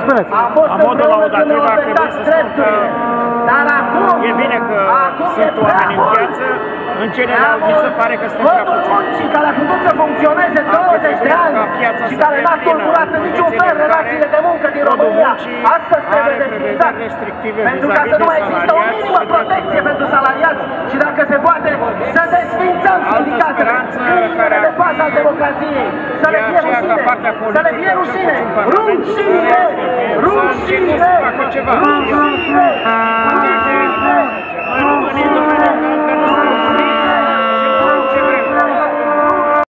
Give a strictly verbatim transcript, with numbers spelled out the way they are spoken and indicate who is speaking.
Speaker 1: spuneți.
Speaker 2: La modul laudativ ar trebui să spun că e bine că sunt oameni în viață. În general, mi se pare că suntem prea puțini.
Speaker 3: muncii care a putut să funcționeze douăzeci de ani și care n-a tulburat în niciun fel relațiile de muncă din România, astăzi trebuie desfințat. Pentru ca să nu mai există o minimă protecție pentru salariați și dacă se poate să desfințăm sindicatele, câinile de bază al democrației, să le fie rușine, să le fie rușine, rușine, rușine, rușine!